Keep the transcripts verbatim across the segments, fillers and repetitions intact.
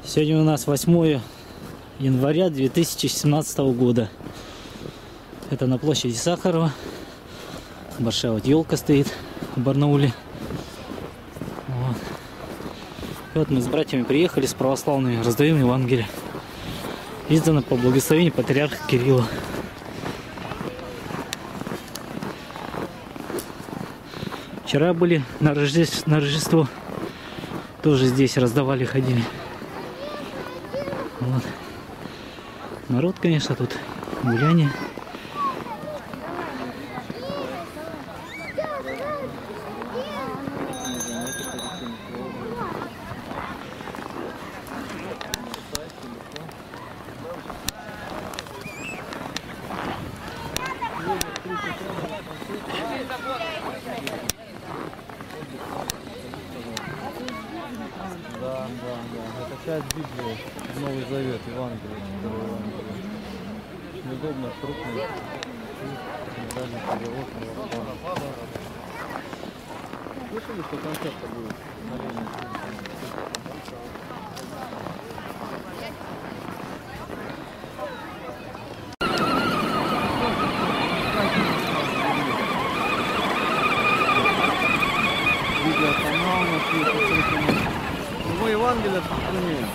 Сегодня у нас восьмое января две тысячи семнадцатого года. Это на площади Сахарова. Большая вот елка стоит в Барнауле. Вот. И вот мы с братьями приехали, с православными, раздаем Евангелие. Издано по благословению патриарха Кирилла. Вчера были на Рождество, на Рождество. Тоже здесь раздавали, ходили. Вот. Народ, конечно, тут гуляние. Да, да, да. Это часть Библии, Новый Завет, Евангелие. Неудобно, крупный. Слышали, что концерт будет? Видеоканал на мы Евангелие сохраняем.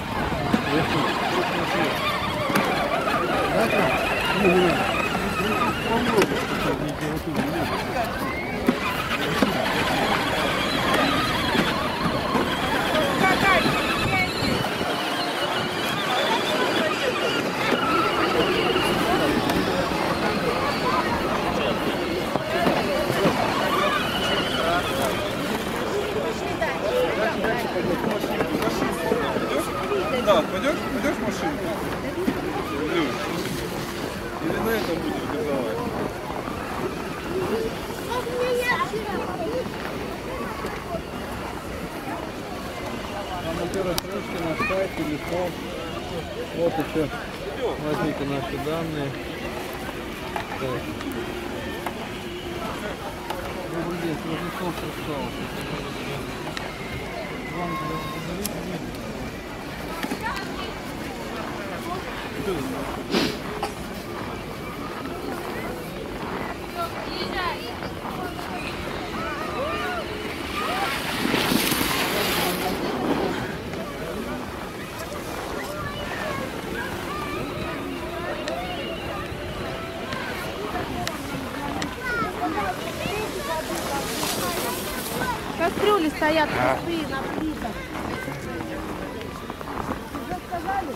Да, пойдешь, пойдешь в машину? Люш. Или на этом будешь газовать? Там на первой строчке наш сайт, телефон. Вот еще. Возьмите наши данные. Так. Добрый день, Сложников пришел. Кастрюли стоят пустые на плитах. Уже сказали?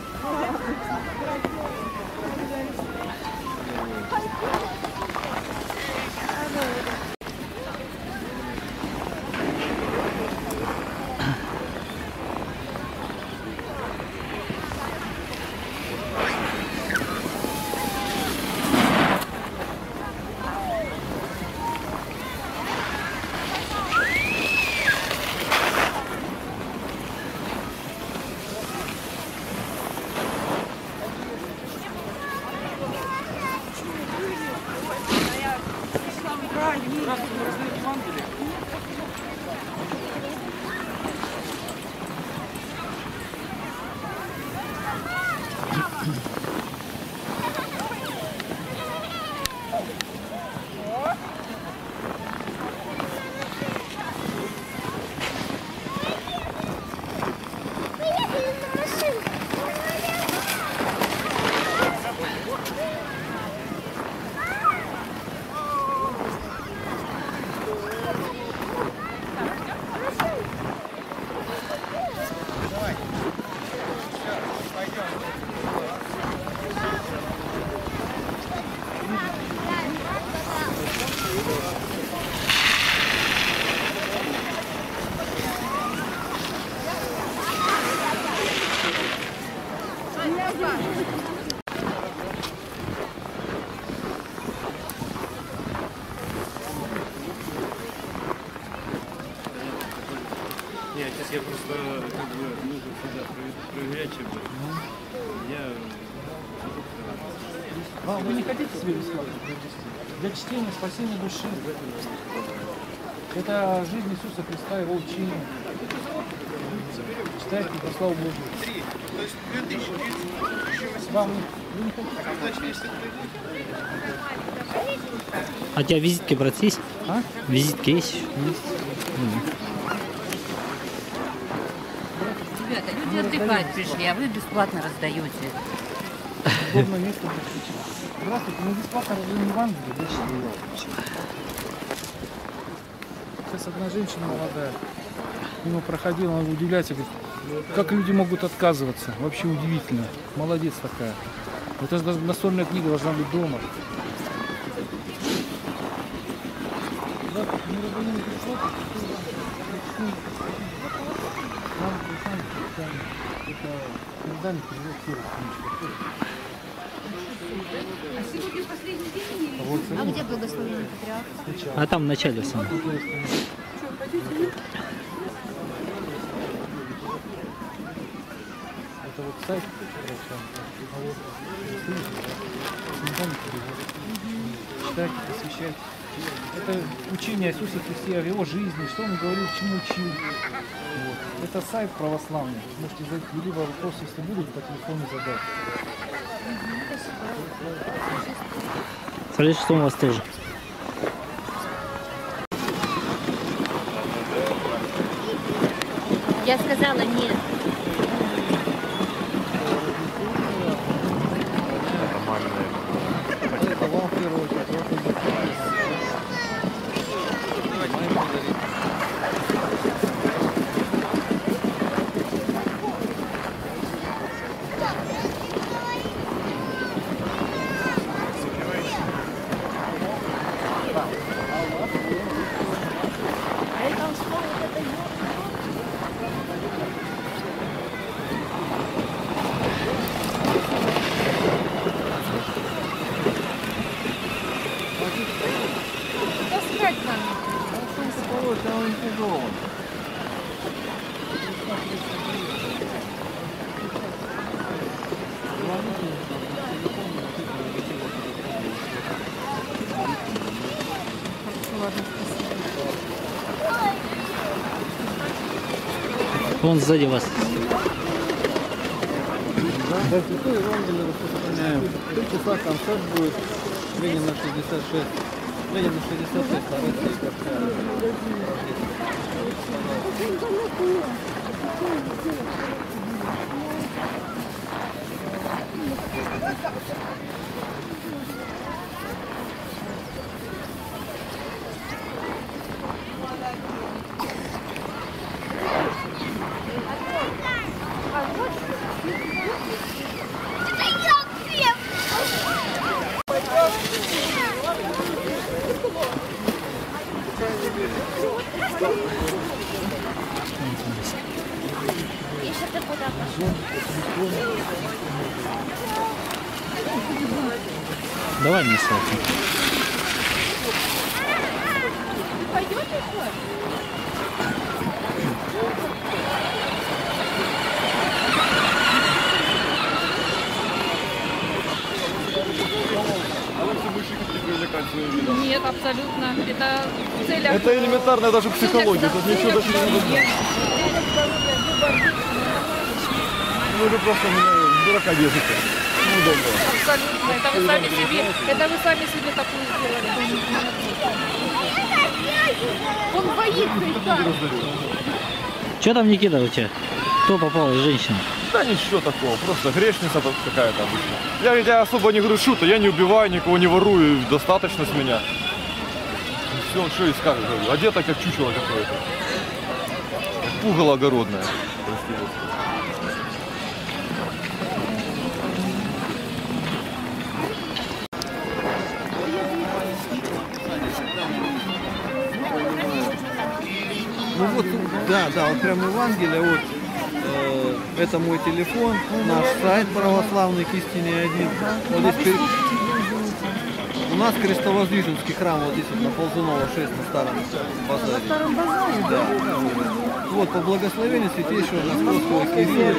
Нет, сейчас я просто как бы нужно сюда проверять чем-то. Я... А, вы не хотите себе бесплатно приобрести? Для чтения, спасения души. Это жизнь Иисуса Христа, Его учение. читайте, да слава Богу. Вам вы не хотите? А у тебя визитки, брат, есть? А? Визитки есть? Есть. Ребята, люди отдыхать пришли, а вы бесплатно раздаете. Удобное место для встречи. Здравствуйте, мы бесплатно раздаем Евангелие, да, читаем. Сейчас одна женщина молодая мимо проходила, она удивляется, говорит, как люди могут отказываться. Вообще удивительно. Молодец такая. Это же настольная книга должна быть дома. Да, мы раздаем бесплатно. Это издание перевод книжка. А сегодня последний день? А где благословение патриарха? А там в начале сам. Это вот сайт, а вот читайте, посвящайте. Это учение Иисуса Христа, о его жизни, что он говорил, чему учил. Вот. Это сайт православный. Можете задать либо вопросы, если будут, по телефону задать. Смотри, что у вас тоже. Я сказала нет. Это вам в первую очередь. Вон сзади вас. Да, Святой Евангелие распространяем. В три часа концерт будет. Ленина шестьдесят шесть. Ленина шестьдесят шесть, а Россия какая? Давай мне селфи. Нет, абсолютно. Это в целях... Это элементарная даже психология, тут ничего даже не нужно. Вы же просто меня в дурака держите. Неудобно. Абсолютно. Это вы сами себе, это вы сами себе такую сделали. Он боится, Итан. Что там, Никита, у тебя? Кто попал из женщин? Да ничего такого, просто грешница какая-то обычно. Я, я особо не грешу-то, я не убиваю, никого не ворую, достаточно с меня. Все, он что и скажет, говорю, одета как чучело какое-то. Как пугало огородное. Простите. Ну вот, да, да, вот прям Евангелие, вот э, это мой телефон, наш сайт православный к истине один. Вот здесь перед... У нас Крестовоздвиженский храм, вот здесь вот на Ползунова шесть на старом базаре. На старом базаре? Да. Вот по благословению святейшего Московского Кирилла.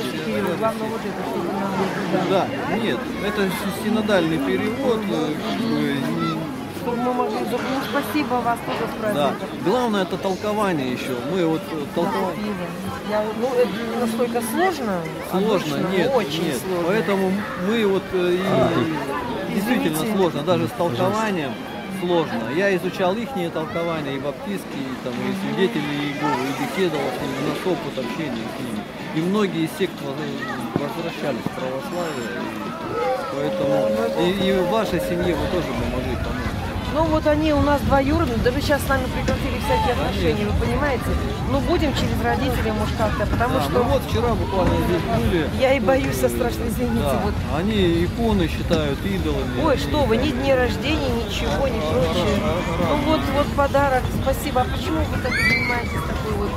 Да, нет, это синодальный перевод. чтобы мы могли... Ну, спасибо вас тоже с Да. праздником. Главное это толкование еще. Мы вот э, толкование. Я, ну, это настолько сложно? Сложно, Обычно нет, очень нет. сложно. Поэтому мы вот э, и действительно Извините. сложно, даже с толкованием сложно. Я изучал ихние толкования, и баптистские, и, там, и свидетели Иеговы, и беседовал с ними, у нас опыт общения с ними. И многие из сект воз- возвращались в православие. И поэтому и, и в вашей семье вы тоже бы могли помочь. Ну вот они у нас двоюродные, даже сейчас с нами прекратили всякие отношения, вы понимаете? Ну будем через родителей, может как-то, потому Да, что ну вот вчера буквально здесь были. я и боюсь, со страшно, извините. Да, Вот. они иконы считают идолами. Ой, что вы, ни дни рождения, ничего, ни прочее. Ну вот, вот подарок, спасибо. А почему вы так занимаетесь такой вот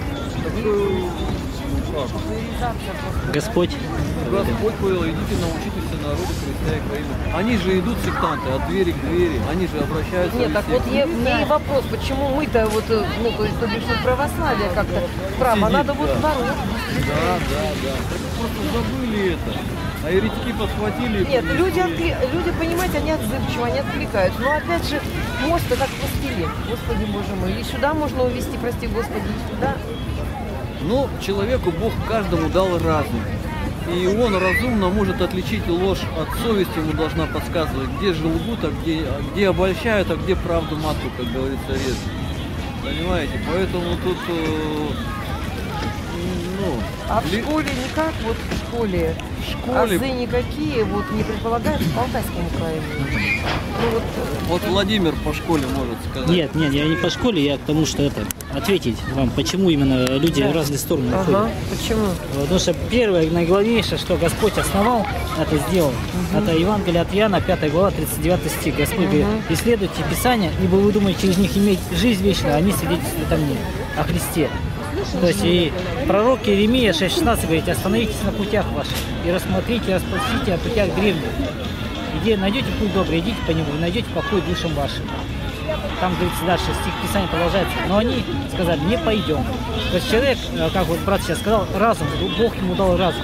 популяризация просто? Господь. Господь повел, идите научитесь народу Христа и Украины. Они же идут сектанты от двери к двери, они же обращаются. Нет, в так секту. вот я, мне и вопрос, почему мы-то вот, э, ну то есть, то бишь, вот православие как-то право, Сидит, надо вот да. бороться. Да, да, да. Так просто забыли это. А еретики подхватили. и Нет, принесли. люди, откли... люди, понимаете, они отзывчивы, они откликаются. Но опять же, мост-то как пластилин, Господи Боже мой. И сюда можно увезти, прости Господи, и сюда. Ну, человеку Бог каждому дал разум. И он разумно может отличить ложь от совести, ему должна подсказывать, где же лгут, а где, а где обольщают, а где правду матку, как говорится, режут. Понимаете? Поэтому тут, э, ну... А в ли- школе никак, вот в школе, В школе... азы никакие, вот не предполагаются в Алтайском крае. Ну вот, Вот Владимир по школе может сказать. Нет, нет, я не по школе, я к тому, что это ответить вам, почему именно люди в разные стороны ага, уходят. почему? Потому что первое, наиглавнейшее, что Господь основал, это сделал. Это Евангелие от Иоанна, пятая глава, тридцать девятый стих. Господь говорит, исследуйте Писания, ибо вы думаете через них иметь жизнь вечную, а они свидетельствуют о мне, о Христе. То есть и пророк Иеремия шесть шестнадцать говорит, остановитесь на путях ваших и рассмотрите, расспросите о путях древних. Где найдете путь добрый, идите по нему, и найдете покой душам вашим. Там, говорится, дальше стих Писания продолжается. Но они сказали, не пойдем. То есть человек, как вот брат сейчас сказал, разум, Бог ему дал разум.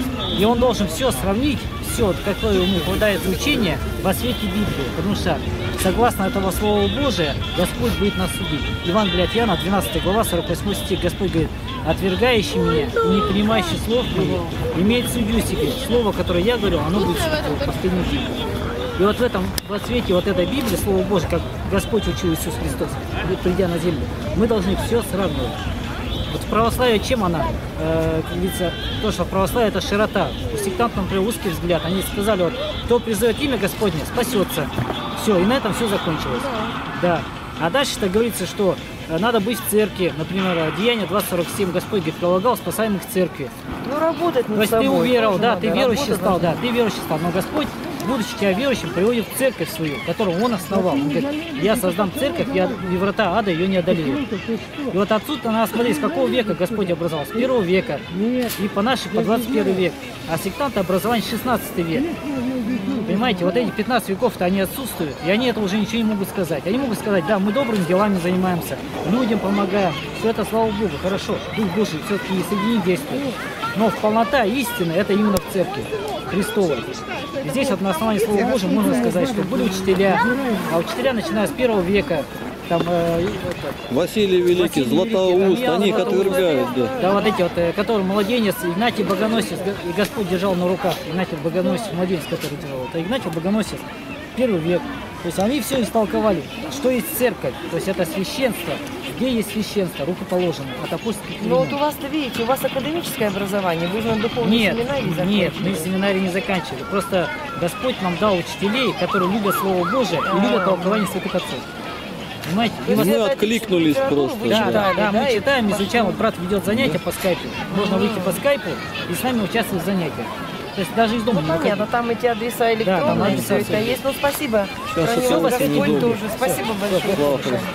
И он должен все сравнить, все, вот какое ему попадается учение во свете Библии. Потому что, согласно этого Слова Божия, Господь будет нас судить. Евангелие от Иоанна, двенадцатая глава, сорок восьмой стих. Господь говорит, отвергающий меня и не принимающий слов моих, имеет судью себе. Слово, которое я говорю, оно будет судить в последний день. И вот в этом, во свете вот этой Библии, Слово Божие, как Господь учил Иисус Христос, придя на землю, мы должны все сравнивать. Вот в православии чем она? Э, как говорится, то, что в православии это широта. У сектантов, например, узкий взгляд. Они сказали, вот, кто призовет имя Господне, спасется. Все, и на этом все закончилось. Да. А дальше-то говорится, что надо быть в церкви. Например, Деяния двадцать сорок семь, Господь говорит, прилагал спасаемых в церкви. Ну работать над То есть собой. ты уверовал, да, Надо, ты верующий работать стал, надо. да, ты верующий стал. Но Господь, будучи тебя верующим, приводит в церковь свою, которую Он основал. Он говорит, я создам церковь, я, и врата ада ее не одолеют. И вот отсюда надо смотреть, с какого века Господь образовал. С первого века и по нашей, по двадцать первый век. А сектанты образование шестнадцатый век. Понимаете, вот эти пятнадцать веков-то они отсутствуют, и они это уже ничего не могут сказать. Они могут сказать, да, мы добрыми делами занимаемся, людям помогаем, все это, слава Богу, хорошо, Дух Божий все-таки среди них действует. Но полнота истины это именно в церкви Христовой. И здесь вот на основании Слова Божьего можно сказать, что были учителя, а учителя, начиная с первого века, там, э, это, Василий Великий, Василий Великий, Златоуст, там, они их Златоуст. отвергают, да. Да, вот эти вот, э, которые младенец, Игнатий Богоносец, и Господь держал на руках, Игнатий Богоносец, младенец, который держал, это Игнатий Богоносец, первый век. То есть они все истолковали, что есть церковь, то есть это священство, где есть священство, рукоположено, от апостольских Ну вот времен. у вас-то, видите, у вас академическое образование, вы же на духовной Нет, семинарии нет, закончили. мы семинарий не заканчивали. Просто Господь нам дал учителей, которые любят Слово Божие и любят толкование святых отцов. Понимаете? И вот Мы это откликнулись литературу просто. вы Да, да, читали, да, мы и читаем, пошли. изучаем. Вот брат ведет занятия по скайпу. Можно выйти по скайпу и с нами участвовать в занятиях. То есть даже из дома Ну не выходить. понятно, там эти адреса там электронные, адреса все все это есть. есть. Ну спасибо. Сейчас Храни это вас все Господь недолго. тоже. Спасибо большое. Слава Христу.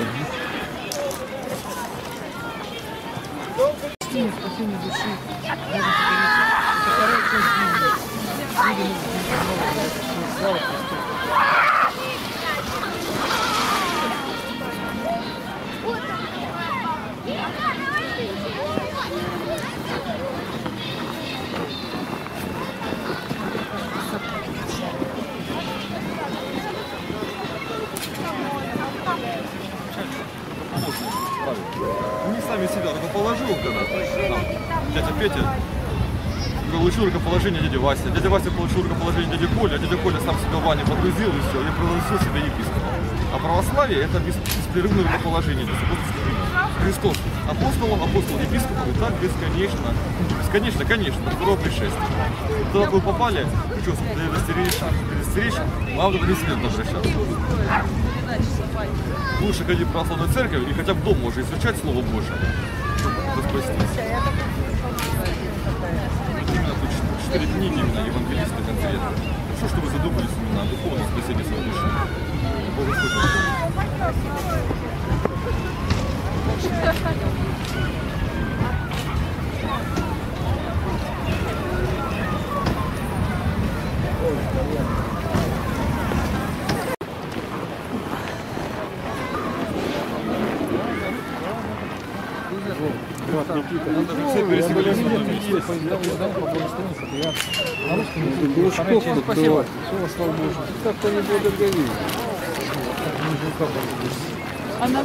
Спасение души, даже это вторая часть Библии. Люди нужно слава Христу. был когда-то. Там, дядя Петя получил рукоположение дяди Вася. Дядя Вася получил рукоположение дяди Коля, а дядя Коля сам себя в ванне погрузил и все, и провозгласил себя епископом. А православие это беспрерывное рукоположение. Христос апостолом, апостол епископом, и так бесконечно. Бесконечно, конечно, до второго пришествия. Туда вы попали, ну что, предостеречь, вам надо бессмертно обращаться. Лучше ходить в православную церковь и хотя бы дома уже изучать Слово Божие, чтобы спастись. Именно тут четыре книги, именно евангелисты конкретно. Хорошо, что вы задумались именно о духовном спасении своей души. Бога слышал. Все пересекли с одной вместе. Спасибо. Как-то не благодарили. Она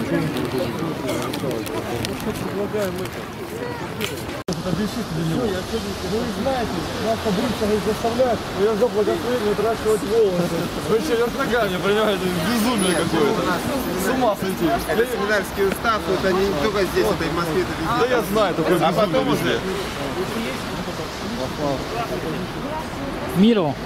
Вы знаете, нас побриться заставляют, я за благословение отращивать волосы. Вы че, вверх ногами, понимаете, безумие какое-то. С ума сойти. Семинарский устав, это не только здесь, это и в Москве, это везде. Да я знаю, такое безумие А потом везде. Миру.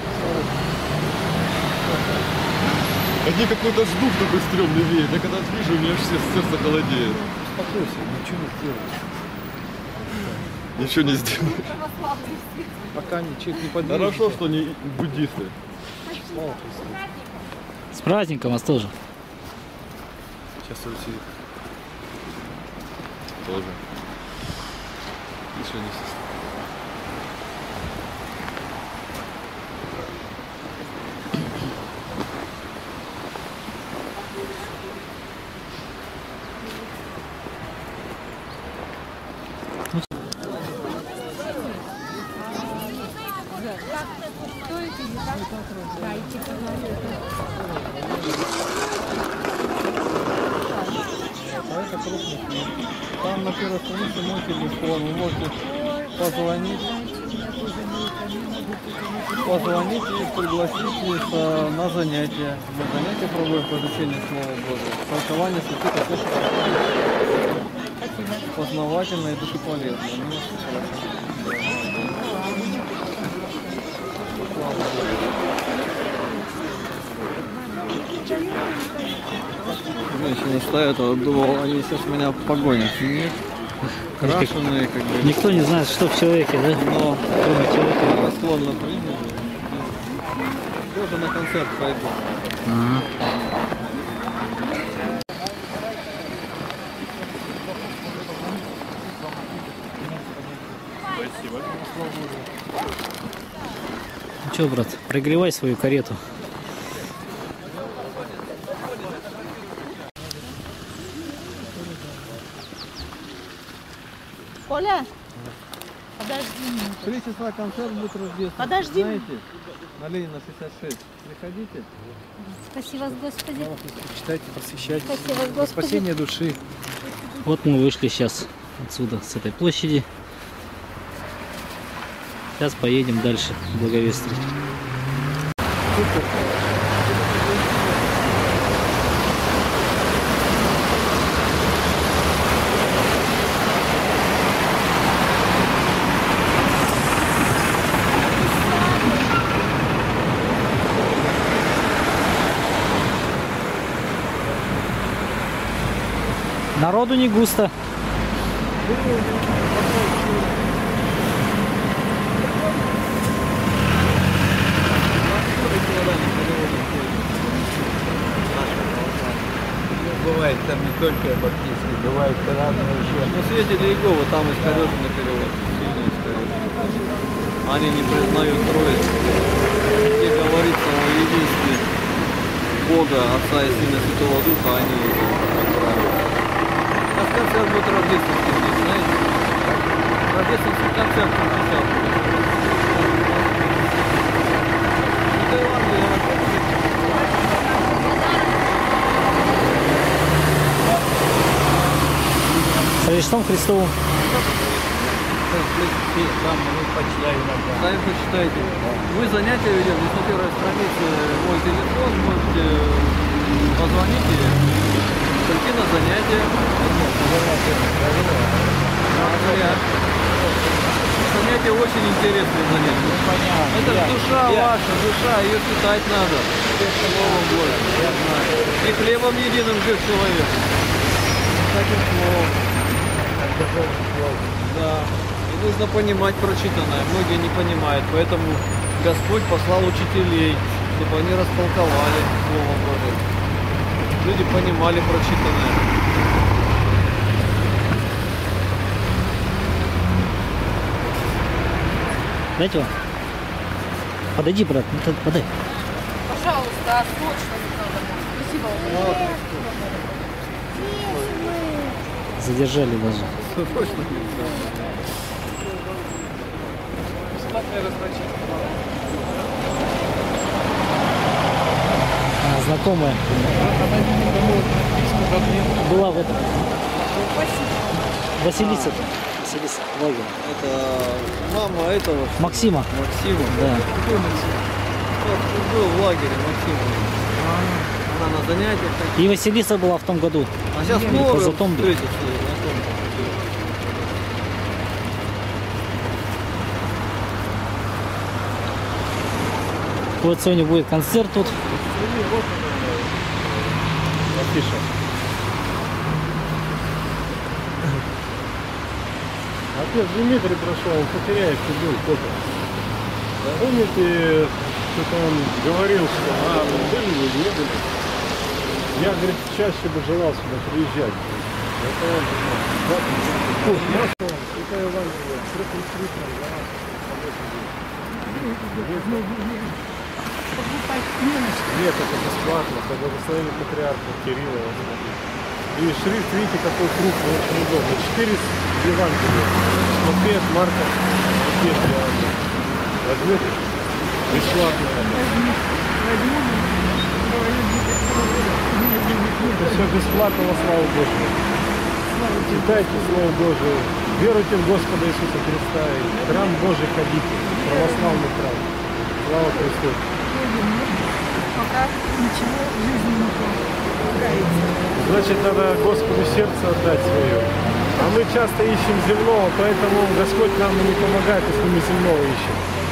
Одни какой-то ждут такой стрёмный веет. Я когда вижу, у меня аж сердце холодеет. Успокойся, ничего не сделаешь. Ничего не сделаешь. Пока человек не подвижется. Хорошо, что не буддисты. Слава Христу. С праздником вас тоже. Сейчас Руси тоже. Еще не система. Там на первой странице мой телефон, вы можете позвонить, позвонить и пригласить на занятия. На занятия проводим по изучению Слова Божия. Толкование святых апостолов. Познавательно и душеполезно. Женщины стоят, а думал, они сейчас меня погонят. Нет. Крашеные, как бы. Никто не знает, что в человеке, да? Но Кроме человека. склонно принято. Тоже на концерт пойду. Ага. Ну что, брат, прогревай свою карету. Коля, подожди минуту. В три часа концерт будет рождественский. Подожди. Знаете, на Ленина шестьдесят шесть. Приходите. Спаси вас, Господи. Читайте, просвещайте. Спаси вас, Господи. Спасение души. Вот мы вышли сейчас отсюда, с этой площади. Сейчас поедем дальше благовествовать. Народу не густо. Бывает там не только баптистский, бывает разные еще. На свете Иеговы там искореженный перевод. Сильно искореженный. Они не признают Троицу. Где говорится о единстве Бога, Отца и Сына Святого Духа, они отправят. А в конце будет рождественский здесь, знаете? Рождественский концерт в часах будет. Это Евангелие, Смотри, Рождеством Христовым. Сами почитайте. Мы занятия ведем, здесь на первой странице мой телефон, можете позвонить или прийти на занятия. Занятия очень интересные занятия. Это душа ваша, душа, ее питать надо. Словом Божьим, я знаю. И хлебом единым жив человек. Таким словом. Да. И нужно понимать прочитанное. Многие не понимают, поэтому Господь послал учителей, чтобы они растолковали Слово Божие. Люди понимали прочитанное. Дайте вам. Подойди, брат, ну, подай. Пожалуйста, срочно надо. Спасибо вам. Задержали даже. Срочно. А, знакомая. Была в этом. Василиса. Василиса. Лагерь. Это мама этого Максима. Максима. Да. Он был в лагере Максима. Она на занятиях. И Василиса была в том году. А сейчас Или снова позатом. встретится. Вот сегодня будет концерт тут. Афиша. Отец Дмитрий прошел, он потеряет фигуру только. Помните, что-то он говорил, что а, вы были, вы не были. Я, говорит, чаще бы желал сюда приезжать. Это он, Фу, масло, это Евангелие, Нет, это бесплатно, по благословению патриарха Кирилла. И шрифт, видите, какой крупный, очень удобно. Четыре Евангелия. Матфея, Марка, Матфея, Иоанна. Возьмете? Бесплатно. Это все бесплатно во славу Божию. Читайте Слово Божие. Веруйте в Господа Иисуса Христа и в храм Божий ходите. Православный храм. Слава Христу. Пока ничего в жизни не помогается. Значит, надо Господу сердце отдать свое. А мы часто ищем земного, поэтому Господь нам не помогает, если мы земного ищем.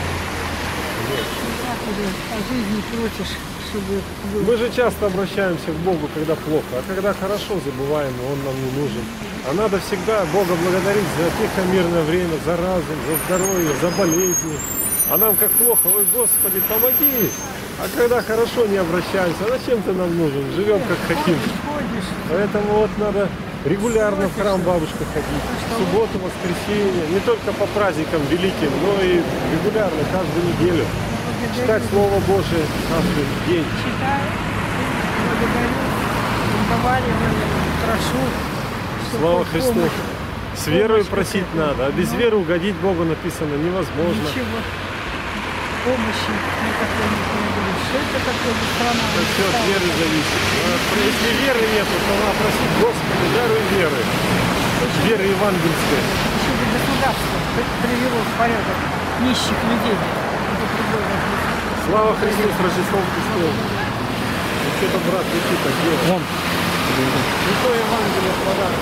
О жизни просишь, чтобы... Мы же часто обращаемся к Богу, когда плохо, а когда хорошо, забываем, Он нам не нужен. А надо всегда Бога благодарить за тихо-мирное время, за разум, за здоровье, за болезни. А нам как плохо, ой, Господи, помоги! А когда хорошо, не обращаемся, а зачем ты нам нужен? Живем как хотим. Поэтому вот надо регулярно в храм бабушка ходить. В субботу, воскресенье, не только по праздникам великим, но и регулярно, каждую неделю. Читать Слово Божие каждый день. Читаю, благодарю, разговариваю, прошу. Слава Христу. С верой просить надо, а без веры угодить Богу написано невозможно. Ничего. Помощи никакой не требует. Что это такое за страна? Это все от веры зависит. Если веры нет, то надо просить Господи, даруй веры. Вера евангельская. Еще бы государство привело в порядок нищих людей. Это другой вопрос. Слава Христу с Рождеством Христовым. Ну что-то брат летит, а где? Вон. Святое Евангелие в подарок.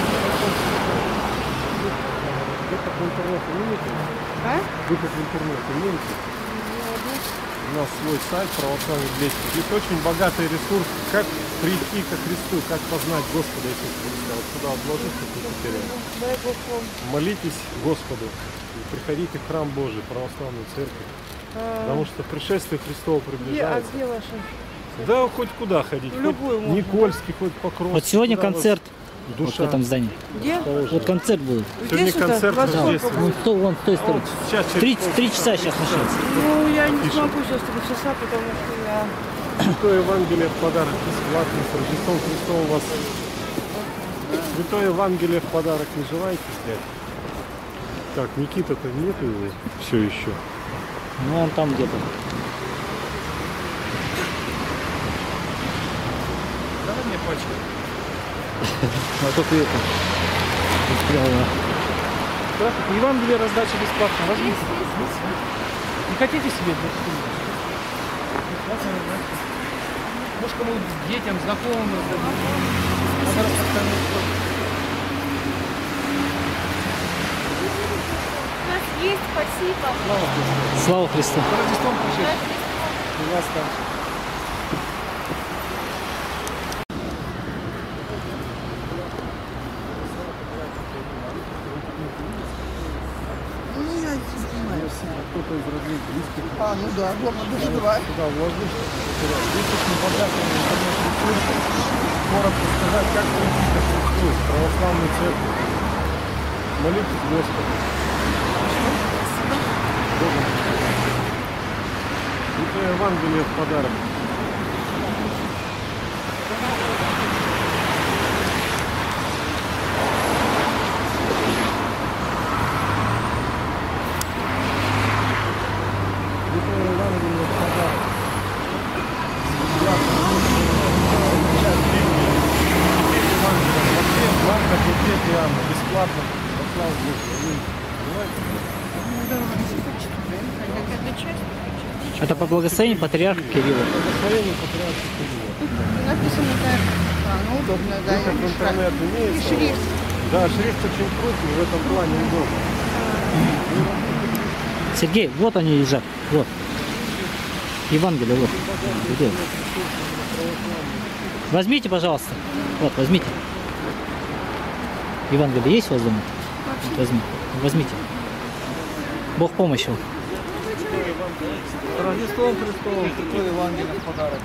Где-то в интернете имеете? А? Где-то в интернете имеете? У нас свой сайт православный двести. Здесь очень богатый ресурс, как прийти ко Христу, как познать Господа Иисуса Христа. Вот сюда отложить, как не потеряли. Молитесь Господу и приходите в храм Божий, православную церковь. А... Потому что пришествие Христово приближается. Где, а где ваши? Да, хоть куда ходить. Любую хоть Никольский, хоть Покровский. Вот сегодня концерт. Душа. Вот в этом здании. Где? Вот концерт будет. Сегодня концерт рождественский. Вон, то, вон с той стороны. Сейчас Три, три часа сейчас начнется. Ну, я не смогу сейчас три часа, потому что я... Святое Евангелие в подарок бесплатно. С Рождеством Христовым вас. Святое Евангелие в подарок не желаете взять? Так, Никита-то нету его все еще. Ну, он там где-то. Давай мне пачку. А только это. Здорово. Здравствуйте. Евангелие раздача бесплатно. Возьмите. Не хотите себе? Может, кому детям, знакомым раздадим. Надо распространять. У нас есть, спасибо. Слава Христу. С Рождеством прощайте. И вас там. Кто-то из родных, близких. А, ну да, дома даже бывает. Туда вложишь, что если не богатый ресурсы, коротко сказать, как прийти к Христу, в православную церковь. Молитесь Господу. Это Евангелие в подарок. Бесплатно. Это по благословению патриарха Кирилла. Благословение патриарха Кирилла. Написано так. А, ну удобно, да. Как интернет имеется. И шрифт. Да, шрифт очень крупный, в этом плане удобно. Сергей, вот они лежат. Вот. Евангелие, вот. Где? Возьмите, пожалуйста. Вот, возьмите. Евангелие есть у вас дома? Вот, возьми. Возьмите. Бог помощи вам. С Рождеством Христовым, такой Евангелие в подарок.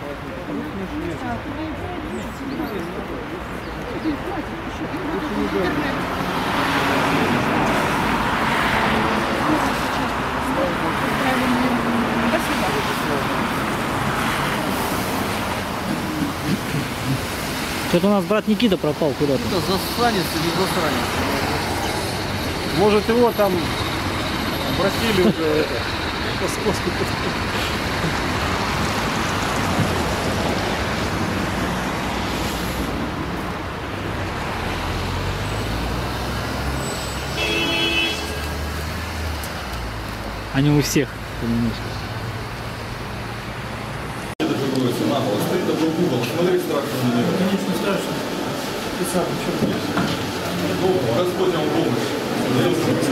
Что-то у нас брат Никита пропал куда-то. Это засранец или засранец? Может, его там обратили уже это, московский. Они у всех, понимаешь. Смотри, страшно на него. Конечно, страшно. Ты сам, что ты? Господь вам помощь.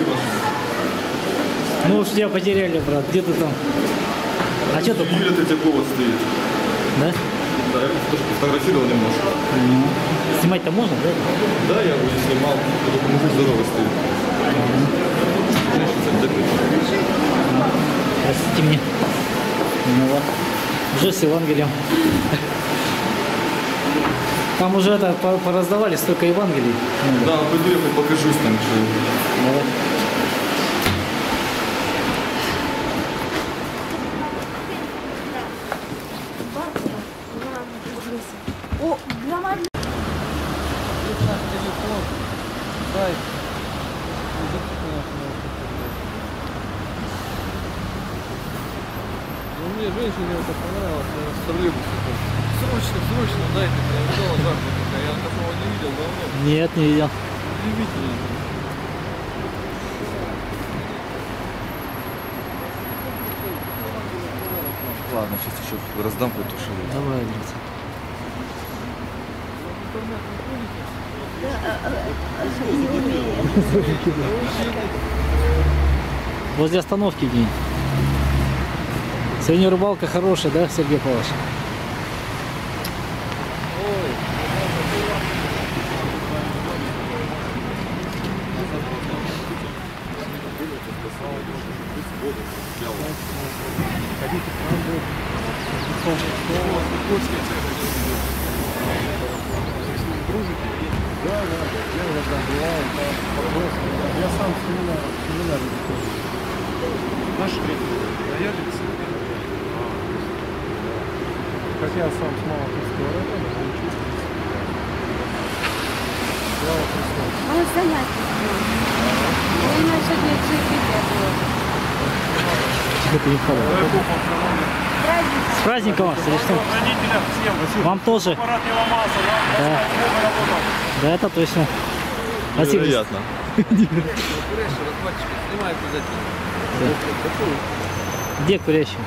Ну уж тебя потеряли, брат. Где ты там? А что тут? Юля, ты тебе повод стоит. Да? Да, я тоже фотографировал немножко. Ну, снимать-то можно, да? Да, я его не снимал. Только мужик здоровый стоит. Женщина закрыта. Простите меня. Ну вот. Уже с Евангелием. Там уже это пораздавали столько Евангелий. Да, пойду я хоть покажусь там, что. Давай. О, громадный. Наш телефон, сайт. Ну, мне женщине это понравилось, я с троллейбуса. Срочно, срочно дайте, я взял азартно такая, я такого не видел давно. Нет, не видел. Удивительно. Ладно, сейчас еще раздам какую-то шею. Давай, брат. Возле остановки день. Сегодня рыбалка хорошая, да, Сергей Павлович? Да, да, я иногда бываю, я сам семинар, семинар наш Ягодицы. Как я сам с Малаховского района, учусь. Слава Христу. Мало занятий. Я не сегодня экзекutiya было. Это не холодно. С праздником вас, или что? Вам тоже. Да. Да, это точно. Спасибо. Невероятно. Где курящий?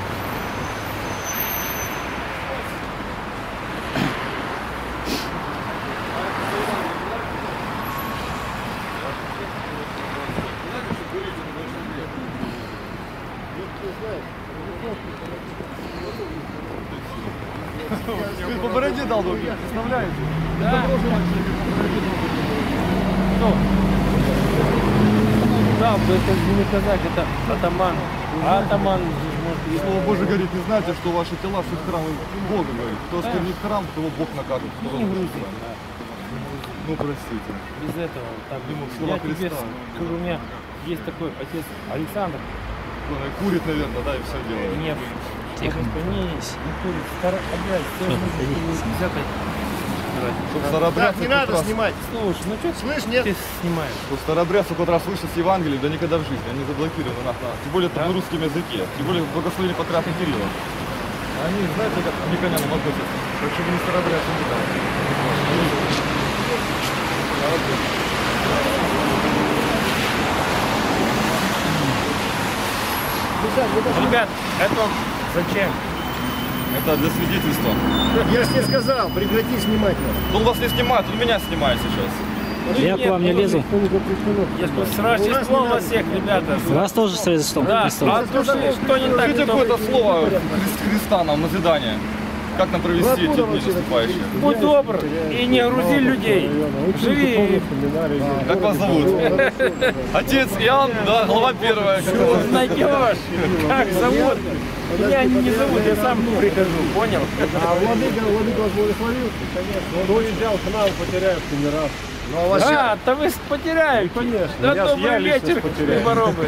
По бороде дал, представляете? Да. Ну, да, это не казак, это атаман. А атаман И слово Божие говорит, не знаете, что ваши тела суть храма Бога, говорит. Кто осквернит храм, того Бог накажет. Кто не грузи. Ну, простите. Без этого. Так, Думал, я слова тебе Христа. скажу, у меня есть такой отец Александр. Он курит, наверное, да, и все делает. Нет. Тихо. Не, не курит. Стара... Опять, тоже взятый. Чтобы старообрядцы Так, не хоть надо раз- снимать. Слушай, ну что Слышь, нет? ты снимаешь? Чтобы старообрядцы хоть раз слышат Евангелие, да никогда в жизни. Они заблокированы нас. на- Тем более это на русском языке. Тем более благословили Патриарха Кирилла. Они, знаете, как к никонянам относятся. Так что вы не старообрядцы не дали. Ребят, это зачем? Это для свидетельства. Я же тебе сказал, прекрати снимать нас. Он вас не снимает, он меня снимает сейчас. Я к вам не лезу. Я что, с Рождеством вас всех, ребята. Вас тоже с Рождеством Да, Христовым. а то, что, что не так, Скажите то- какое-то слово Хри- Христа нам, назидание. Как нам провести эти дни наступающие? Будь добр и не грузи людей. Живи. Как вас зовут? Отец Иоанн, да, глава первая. как раз. Найдешь. Как зовут? Меня не зовут, я сам прихожу, понял? А владыка, владыка вас благословил? Конечно. Он уезжал к нам, потеряев не раз. Ну, а вас А, то вы потеряете. конечно. Да, Я- добрый я лично вечер, потеряю. хлеборобы.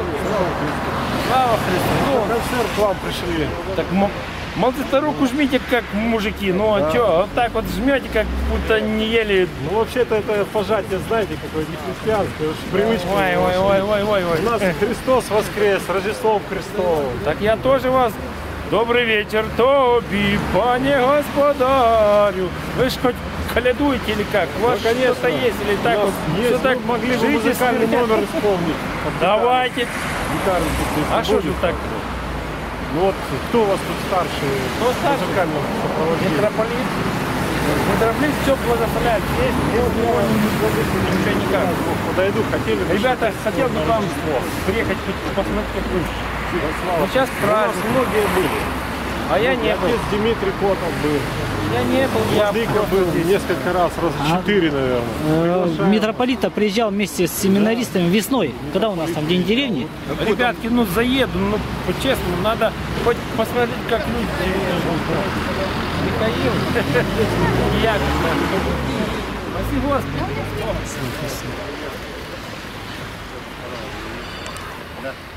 Слава Христу. на концерт к вам пришли. Так м- молодцы руку жмите, как мужики. Ну а что, вот так вот жмете, как будто не ели. Ну, вообще-то это пожатие, знаете, какое не христианское, уж привычка. Ой, ой, ой, ой, ой, ой. У нас Христос воскрес, Рождеством Христовым. Так я тоже вас. Добрый вечер, Тоби, пане господарю. Вы ж хоть колядуете или как? У вас Ну, конечно. что-то есть или так У вот? нас есть, Всё так вы могли бы живите музыкальный себе. номер исполнить. Давайте. Гитарный тут А что же будет. так? Ну вот, кто у вас тут старший? Кто старший? Музыкального сопровождения. Митрополит. Митрополит все благословляет. Здесь без него ничего никак. Подойду, хотели бы. Ребята, хотел бы вам приехать посмотреть, как вы. Ну, сейчас У нас праздник, многие были. а я не был. Отец Дмитрий Котов был. Я не был, я Владыка был несколько раз, раза четыре, наверное. Э, Приглашаем. Митрополита приезжал вместе с семинаристами весной. Когда у нас там день деревни? Ребятки, ну заеду, ну по-честному, надо хоть посмотреть, как люди живут. Михаил, я. Спасибо, Господи.